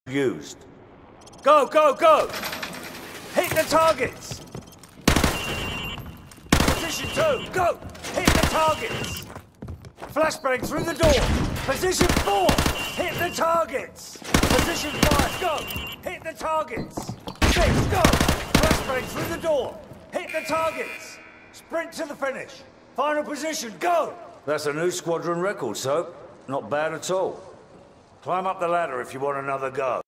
used. Go, go, go! Hit the targets! Position 2, go! Hit the targets! Flashbang through the door! Position 4, hit the targets! Position 5, go! Hit the targets! 6, go! Flashbang through the door! Hit the targets! Sprint to the finish! Final position, go! That's a new squadron record, Soap. Not bad at all. Climb up the ladder if you want another go.